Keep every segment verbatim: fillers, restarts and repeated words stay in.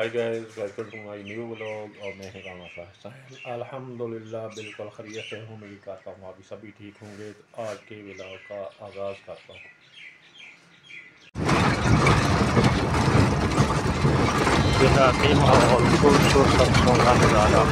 Hi guys, welcome to my new vlog. और मैं ही रामा साहब अल्हम्दुलिल्लाह बिल्कुल खैरियत से हूँ। उम्मीद करता हूँ अभी सभी ठीक होंगे। तो आज के व्लॉग का आगाज़ करता हूँ। देहाती माहौल खूबसूरत सब्जियों का नज़ारा।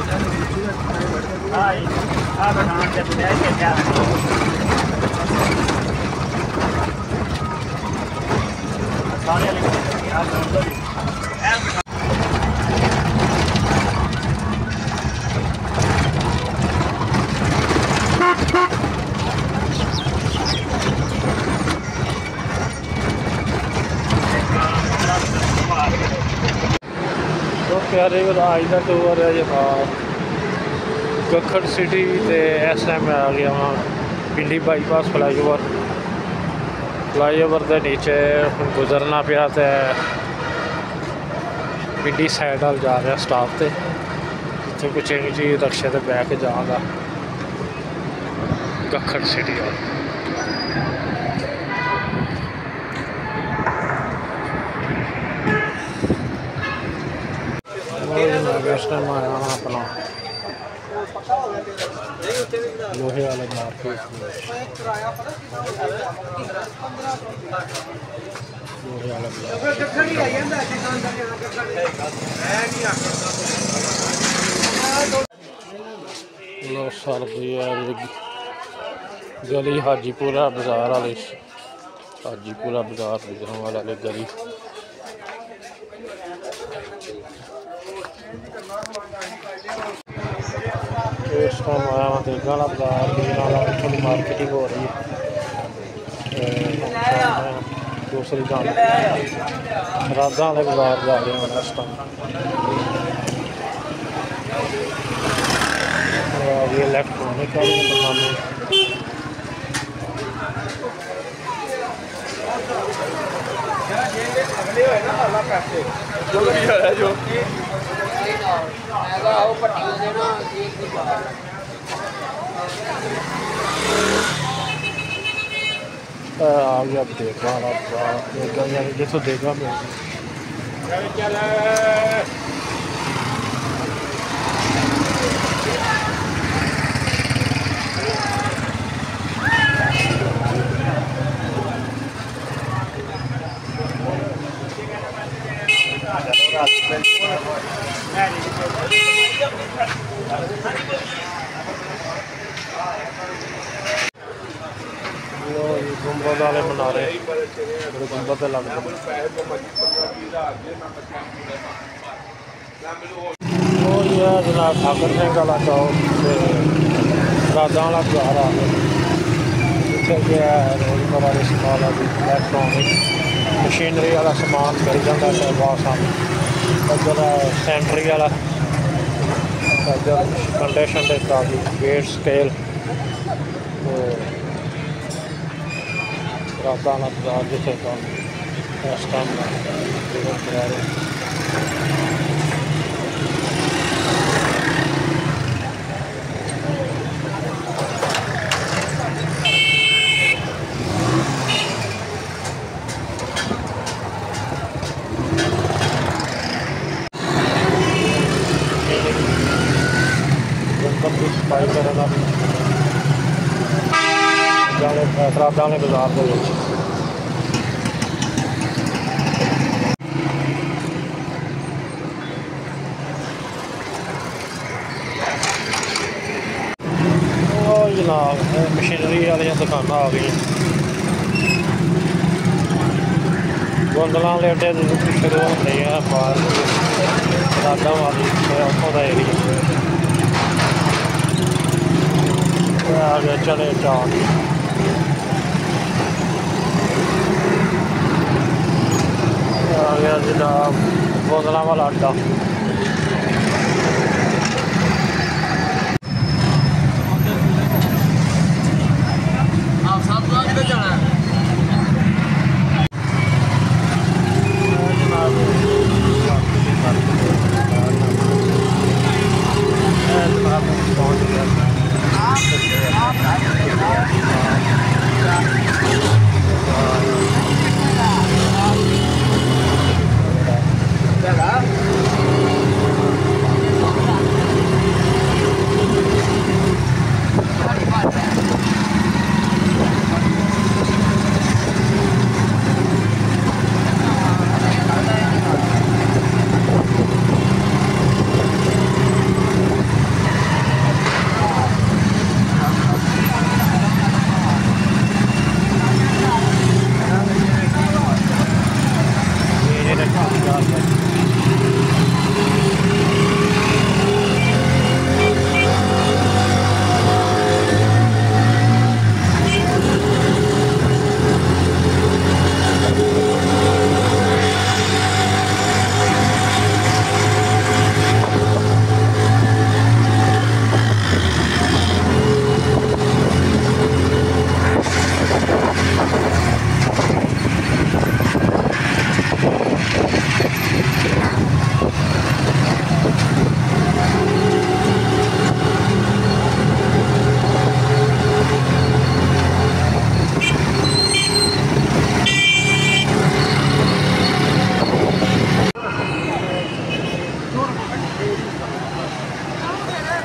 तो प्यारे आज का टूर है जनाब गखड़ सिटी। तो इस टाइम मैं आ गया वहाँ Pindi bypass flyover flyover के नीचे गुजरना पाया। तो पिंडी साइड वाल जा रहा स्टाफ से जितने कुछ जी रक्शे से बह के जाऊँगा गखड़ सिटी वाल। इस टाइम आया हाँ अपना लोहे वाले मार्केट लोहे वाला लो सर्दी है। गली हाजीपुरा बाजार वाली हाजीपुरा बाजार गुजरन वाले गली इस टाइम आया वहाँ देगा वाला बाजार थोड़ी मार्केटिंग हो रही है। दूसरी गांव राधा वाले बाजार जा रहे हैं इस टाइम। ये इलेक्ट्रॉनिक वाली आ गया देखा देखा यानी जिसको देखा मैं गुंबद वाले मनारे गुंबद लगते जनाब ठाकर सिंह वाला चौक राधा वाला बाजार आ गया। इतने गया रोजमर्रा के इस्तेमाल इलैक्ट्रॉनिक मशीनरी वाला समान मिल जाता है बहुत सारा। इधर सैंटरी वाला इधर कंडीशन के काफी वेट स्केल राधा वाला बाजार जिसे इस टाइम सफाई करना राधा वाले बाजार के जनाब मशीनरी वाली दुकाना आ गई। गोंदल लेटे शुरू हो रही है राधा वाली उतों का एरिया आ गया। चले चाक आ गया जनाब गोंदल वाला अड्डा।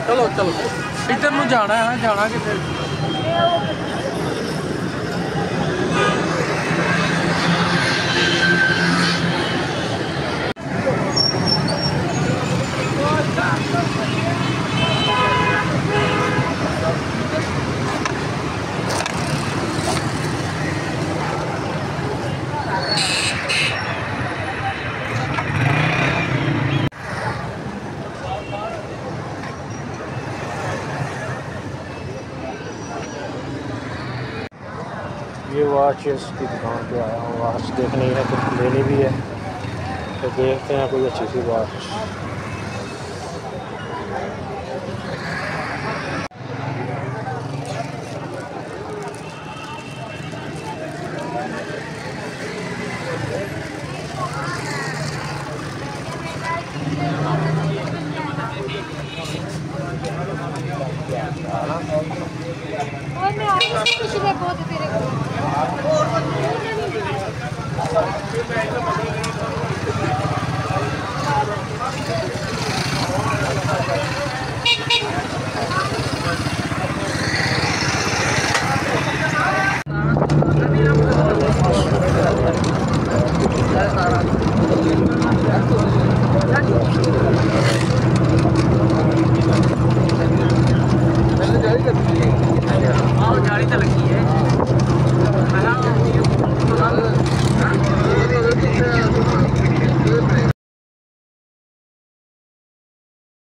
चलो चलो इधर नूं जाना है, जाना कितने? ये वॉचेस की दुकान पे आया हूँ, वॉच देखनी है, कुछ लेनी भी है, तो देखते हैं कोई अच्छी सी वॉच। और मैं आई पिछले बहुत